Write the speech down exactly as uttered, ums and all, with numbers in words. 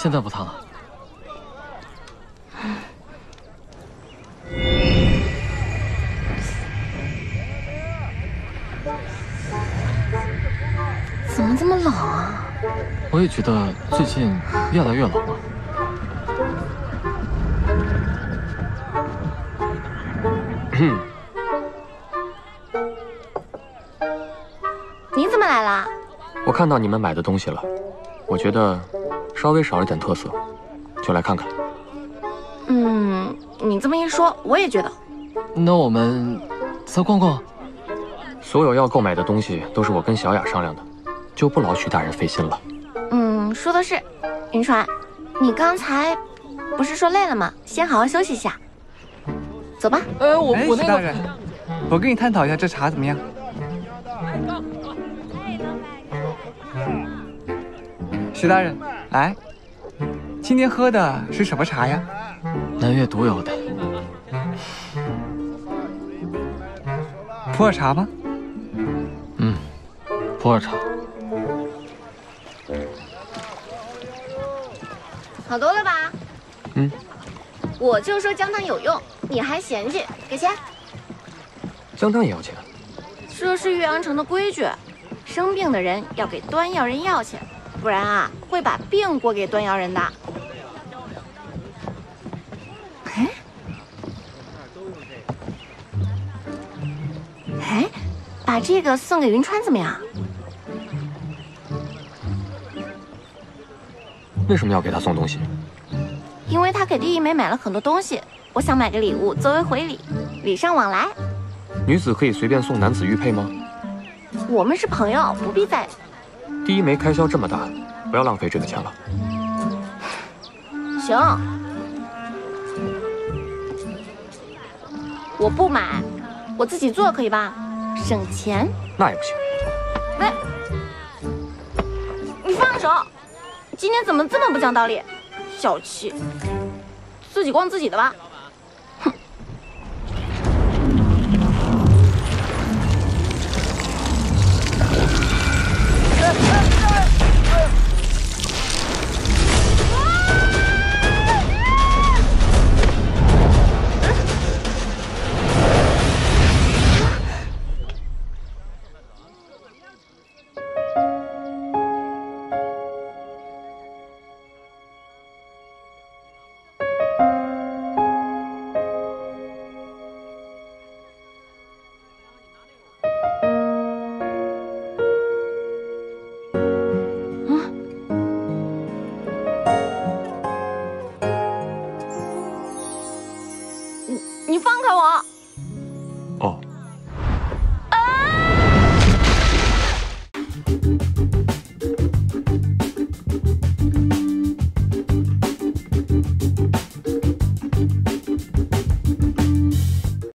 现在不烫了。 怎么这么冷啊？ 我也觉得最近越来越冷了。 嗯。 你怎么来了？ 我看到你们买的东西了，我觉得稍微少了点特色，就来看看。 嗯，你这么一说，我也觉得。 那我们再逛逛。 所有要购买的东西都是我跟小雅商量的，就不劳徐大人费心了。 嗯，说的是。云川，你刚才不是说累了吗？先好好休息一下。走吧。 哎，我我那个。 徐大人，我跟你探讨一下这茶怎么样？徐大人，来，今天喝的是什么茶呀？ 南越独有的普洱茶吗？ 嗯，普洱茶。 好多了吧？ 嗯。 我就说姜汤有用，你还嫌弃？给钱。 姜汤也要钱？ 这是岳阳城的规矩，生病的人要给端药人要钱。不然啊，会把病过给端药人的。哎，哎，把这个送给云川怎么样？ 为什么要给他送东西？ 因为他给第一枚买了很多东西，我想买个礼物作为回礼，礼尚往来。 女子可以随便送男子玉佩吗？ 我们是朋友，不必在意。 第一枚开销这么大，不要浪费这个钱了。 行，我不买，我自己做可以吧？省钱。 那也不行。 喂，你放手！今天怎么这么不讲道理？小气，自己逛自己的吧。哼。你放开我！ 哦。 啊！